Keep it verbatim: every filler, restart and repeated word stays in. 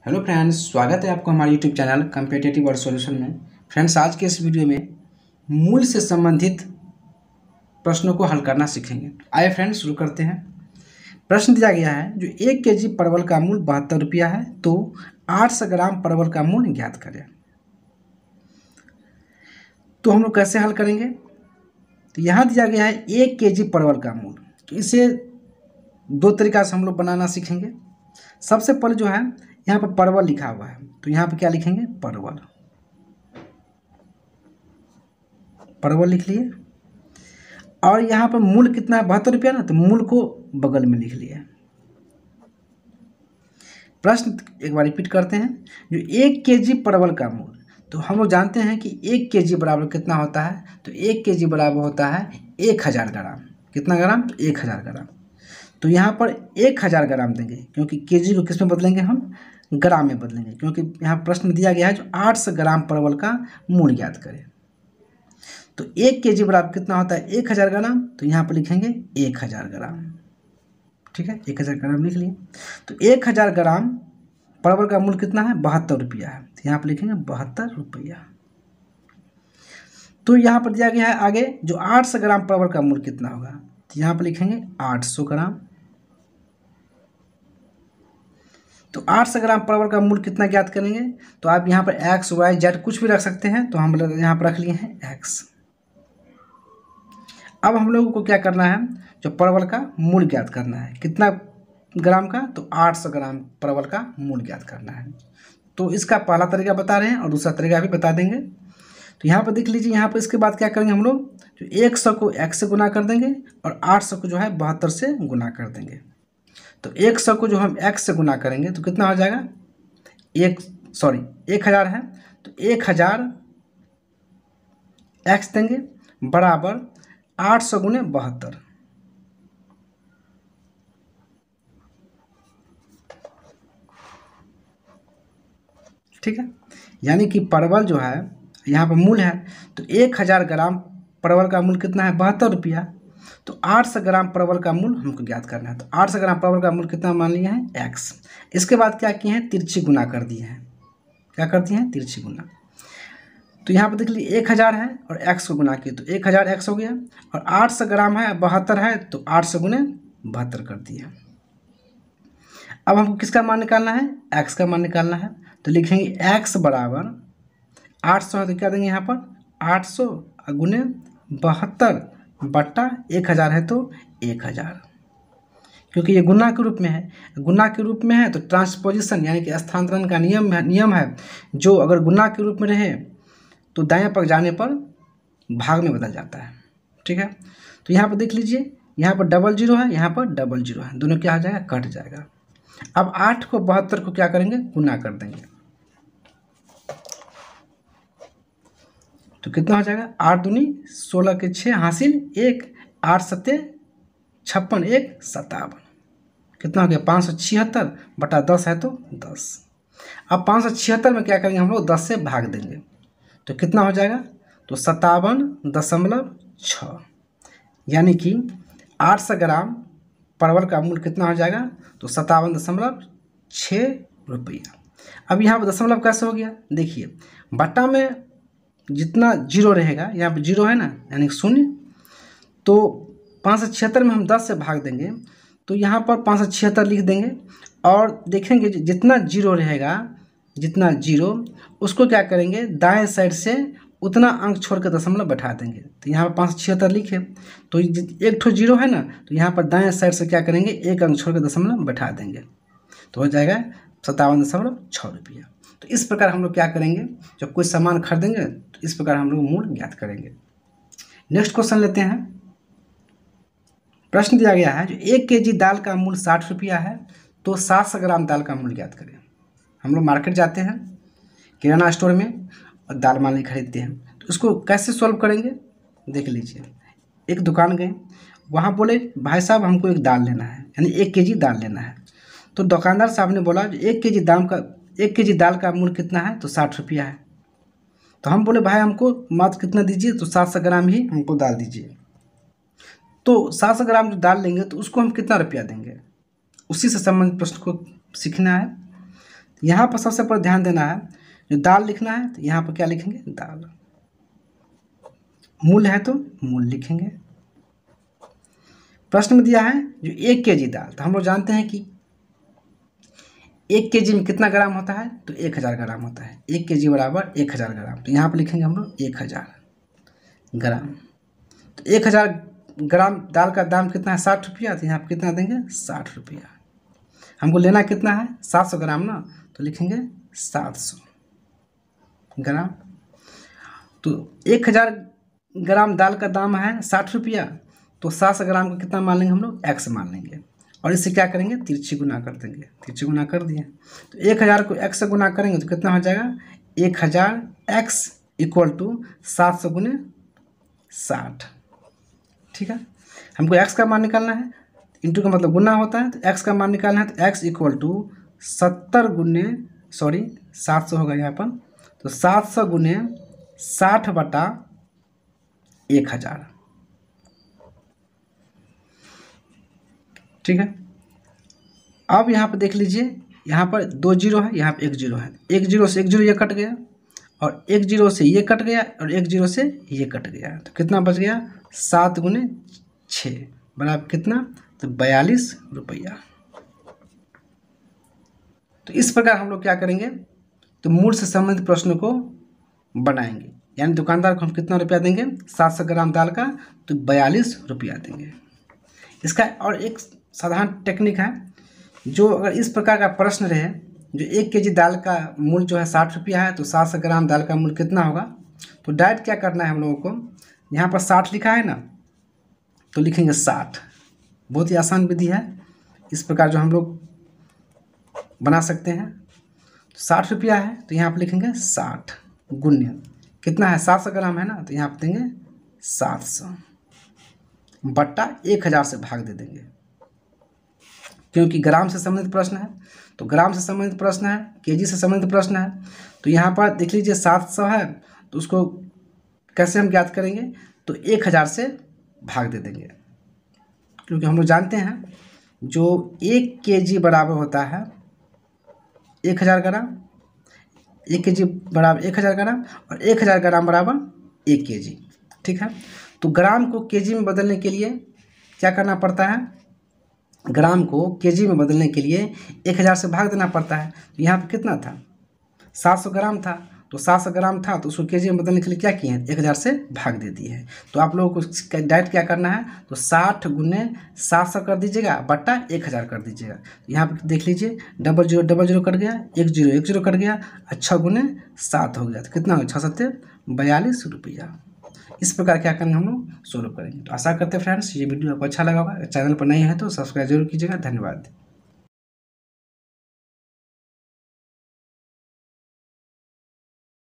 Hello friends, स्वागत है आपको हमारे यूट्यूब चैनल कम्पिटिटिव और सॉल्यूशन में। फ्रेंड्स, आज के इस वीडियो में मूल से संबंधित प्रश्नों को हल करना सीखेंगे। आइए फ्रेंड्स शुरू करते हैं। प्रश्न दिया गया है, जो एक केजी परवल का मूल बहत्तर रुपया है तो आठ सौ ग्राम परवल का मूल ज्ञात करें। तो हम लोग कैसे हल करेंगे? तो यहाँ दिया गया है एक केजी परवल का मूल, तो इसे दो तरीका से हम लोग बनाना सीखेंगे। सबसे पहले जो है यहाँ पर परवल लिखा हुआ है, तो यहाँ पर क्या लिखेंगे? परवल। परवल लिख लिए और यहाँ पर मूल कितना है? बहत्तर रुपया ना, तो मूल को बगल में लिख लिए। प्रश्न एक बार रिपीट करते हैं, जो एक केजी परवल का मूल, तो हम लोग जानते हैं कि एक केजी बराबर कितना होता है? तो एक केजी बराबर होता है एक हज़ार ग्राम। कितना ग्राम? तो एक हज़ार ग्राम। तो यहाँ पर एक हज़ार ग्राम देंगे, क्योंकि केजी को किस में बदलेंगे? हम ग्राम में बदलेंगे, क्योंकि यहाँ प्रश्न दिया गया है जो आठ सौ ग्राम परवल का मूल ज्ञात करें। तो एक केजी बराबर कितना होता है? एक हज़ार ग्राम। तो यहाँ पर लिखेंगे एक हज़ार ग्राम। ठीक है, एक हज़ार ग्राम लिख लिए। तो एक हज़ार ग्राम परवल का मूल कितना है? बहत्तर रुपया है, तो यहाँ पर लिखेंगे बहत्तर रुपया। तो यहाँ पर दिया गया है आगे जो आठ सौ ग्राम परवल का मूल कितना होगा? तो यहाँ पर लिखेंगे आठ सौ ग्राम। तो आठ सौ ग्राम परवल का मूल कितना ज्ञात करेंगे? तो आप यहाँ पर एक्स वाई जेड कुछ भी रख सकते हैं, तो हम लोग यहाँ पर रख लिए हैं एक्स। अब हम लोगों को क्या करना है? जो परवल का मूल ज्ञात करना है। कितना ग्राम का? तो आठ सौ ग्राम परवल का मूल ज्ञात करना है। तो इसका पहला तरीका बता रहे हैं और दूसरा तरीका भी बता देंगे। तो यहाँ पर देख लीजिए, यहाँ पर इसके बाद क्या करेंगे हम लोग? जो एक सौ को एक्स से गुना कर देंगे और आठ सौ को जो है बहत्तर से गुना कर देंगे। तो एक सौ को जो हम एक्स से गुना करेंगे तो कितना हो जाएगा? एक सॉरी एक हज़ार है, तो एक हज़ार एक्स देंगे बराबर आठ सौ गुने बहत्तर। ठीक है, यानी कि परवल जो है यहाँ पर मूल है, तो एक हज़ार ग्राम परवल का मूल कितना है? बहत्तर रुपया। तो आठ सौ ग्राम परवल का मूल हमको ज्ञात करना है। तो आठ सौ ग्राम परवल का मूल कितना मान लिया है? एक्स। इसके बाद क्या किए हैं? तिरछी गुना कर दिए हैं। क्या कर दिए हैं? तिरछी गुना। तो यहाँ पर देख लीजिए एक हज़ार है और एक्स को गुना किए, तो एक हज़ार एक्स हो गया, और आठ सौ ग्राम है, बहत्तर है, तो आठ सौ गुने बहत्तर कर दिए। अब हमको किसका मान निकालना है? एक्स का मान निकालना है। तो लिखेंगे एक्स बराबर आठ सौ है, तो क्या देंगे यहाँ पर? आठ सौ गुने बहत्तर बट्टा एक हज़ार है, तो एक हज़ार। क्योंकि ये गुना के रूप में है, गुना के रूप में है तो ट्रांसपोजिशन यानी कि स्थानांतरण का नियम है नियम है जो अगर गुना के रूप में रहे तो दाएं पक्ष जाने पर भाग में बदल जाता है। ठीक है, तो यहाँ पर देख लीजिए, यहाँ पर डबल जीरो है, यहाँ पर डबल जीरो है, दोनों क्या हो जाएगा? कट जाएगा। अब आठ को बहत्तर को क्या करेंगे? गुना कर देंगे, तो कितना हो जाएगा? आठ दूनी सोलह के छः हासिल एक, आठ सत्ते छप्पन, एक सत्तावन। कितना हो गया? पाँच सौ छिहत्तर बटा दस है, तो दस। अब पाँच सौ छिहत्तर में क्या करेंगे हम लोग? दस से भाग देंगे, तो कितना हो जाएगा? तो सत्तावन दशमलव छः, यानी कि आठ सौ ग्राम परवल का मूल कितना हो जाएगा? तो सत्तावन दशमलव छः रुपया। अब यहाँ पर दशमलव कैसे हो गया? देखिए, बटा में जितना जीरो रहेगा, यहाँ पर जीरो है ना, यानी शून्य, तो पाँच सौ छिहत्तर में हम दस से भाग देंगे, तो यहाँ पर पाँच सौ छिहत्तर लिख देंगे और देखेंगे जितना जीरो रहेगा, जितना जीरो, उसको क्या करेंगे? दाएं साइड से उतना अंक छोड़ कर दशमलव बैठा देंगे। तो यहाँ पर पाँच सौ छिहत्तर लिखे, तो एक ठो जीरो है ना, तो यहाँ पर दाएं साइड से क्या करेंगे? एक अंक छोड़ कर दशमलव बैठा देंगे, तो हो जाएगा सत्तावन दशमलव छः रुपया। तो इस प्रकार हम लोग क्या करेंगे? जब कोई सामान खरीदेंगे तो इस प्रकार हम लोग मूल ज्ञात करेंगे। नेक्स्ट क्वेश्चन लेते हैं। प्रश्न दिया गया है, जो एक केजी दाल का मूल साठ रुपया है तो सात सौ ग्राम दाल का मूल ज्ञात करें। हम लोग मार्केट जाते हैं, किराना स्टोर में, और दाल माल खरीदते हैं, तो इसको कैसे सॉल्व करेंगे? देख लीजिए, एक दुकान गए, वहाँ बोले भाई साहब हमको एक दाल लेना है, यानी एक केजी दाल लेना है। तो दुकानदार साहब ने बोला एक केजी दाम का एक केजी दाल का मूल कितना है? तो साठ रुपया है। तो हम बोले भाई हमको मात्र कितना दीजिए? तो सात सौ ग्राम ही हमको दाल दीजिए। तो सात सौ ग्राम जो दाल लेंगे तो उसको हम कितना रुपया देंगे? उसी से संबंधित प्रश्न को सीखना है। यहाँ पर सबसे पहले ध्यान देना है, जो दाल लिखना है तो यहाँ पर क्या लिखेंगे, दाल। मूल है तो मूल लिखेंगे। प्रश्न में दिया है जो एक केजी दाल, तो हम लोग जानते हैं कि एक केजी में कितना ग्राम होता है, तो एक हज़ार ग्राम होता है। एक केजी बराबर एक हज़ार ग्राम, तो यहाँ पर लिखेंगे हम लोग एक हज़ार ग्राम। तो एक हज़ार ग्राम दाल का दाम कितना है, साठ रुपया, तो यहाँ पर कितना देंगे, साठ रुपया। हमको लेना कितना है, सात सौ ग्राम ना, तो लिखेंगे सात सौ ग्राम। तो एक हज़ार ग्राम दाल का दाम है साठ रुपया, तो सात सौ ग्राम का कितना मान लेंगे हम लोग, एक्स मान लेंगे, और इससे क्या करेंगे, तिरछी गुना कर देंगे। तिरछी गुना कर दिए, तो एक हज़ार को एक्स से गुना करेंगे तो कितना हो जाएगा, एक हज़ार एक्स इक्वल टू सात सौ गुने साठ। ठीक है, हमको एक्स का मान निकालना है, इंटू का मतलब गुना होता है, तो एक्स का मान निकालना है, तो एक्स इक्वल टू सत्तर गुने सॉरी सात सौ होगा यहाँ पर, तो सात सौ गुने साठ बटा एक हज़ार। ठीक है, अब यहाँ पर देख लीजिए, यहाँ पर दो जीरो है, यहाँ पर एक जीरो है, एक जीरो से एक जीरो ये कट गया, और एक जीरो से ये कट गया, और एक जीरो से ये कट गया, तो कितना बच गया, सात गुने छः बराबर कितना, तो बयालीस रुपया। तो इस प्रकार हम लोग क्या करेंगे, तो मूल से संबंधित प्रश्नों को बनाएंगे। यानी दुकानदार को हम कितना रुपया देंगे, सात सौ ग्राम दाल का, तो बयालीस रुपया देंगे। इसका और एक साधारण टेक्निक है, जो अगर इस प्रकार का प्रश्न रहे, जो एक केजी दाल का मूल जो है साठ रुपया है, तो सात सौ ग्राम दाल का मूल कितना होगा, तो डायरेक्ट क्या करना है हम लोगों को, यहाँ पर साठ लिखा है ना, तो लिखेंगे साठ। बहुत ही आसान विधि है, इस प्रकार जो हम लोग बना सकते हैं। तो साठ रुपया है, तो यहाँ पर लिखेंगे साठ गुण्य कितना है, सात सौ ग्राम है ना, तो यहाँ पर देंगे सात सौ बट्टा एक हज़ार से भाग दे देंगे, क्योंकि ग्राम से संबंधित प्रश्न है, तो ग्राम से संबंधित प्रश्न है, केजी से संबंधित प्रश्न है। तो यहाँ पर देख लीजिए सात सौ है, तो उसको कैसे हम ज्ञात करेंगे, तो एक हज़ार से भाग दे देंगे, क्योंकि हम लोग जानते हैं जो एक केजी बराबर होता है एक हज़ार ग्राम, एक केजी बराबर एक हज़ार ग्राम, और एक हज़ार ग्राम बराबर एक केजी। ठीक है, तो ग्राम को केजी में बदलने के लिए क्या करना पड़ता है, ग्राम को केजी में बदलने के लिए एक हज़ार से भाग देना पड़ता है। तो यहाँ पर कितना था, सात सौ ग्राम था, तो सात सौ ग्राम था, तो उसको केजी में बदलने के लिए क्या किए हैं, एक हज़ार से भाग दे दिए हैं। तो आप लोगों को डायरेक्ट क्या करना है, तो साठ गुने सात सौ कर दीजिएगा बट्टा एक हज़ार कर दीजिएगा। तो यहाँ पर देख लीजिए, double zero double zero cut गया, एक जीरो एक जीरो कट गया, अच्छा गुने सात हो गया, तो कितना हो गया, छः सत्ते बयालीस रुपया। इस प्रकार क्या करेंगे, हम लोग सोल्व करेंगे। तो आशा करते हैं फ्रेंड्स ये वीडियो आपको अच्छा लगा होगा। चैनल पर नए हैं तो सब्सक्राइब जरूर कीजिएगा। धन्यवाद।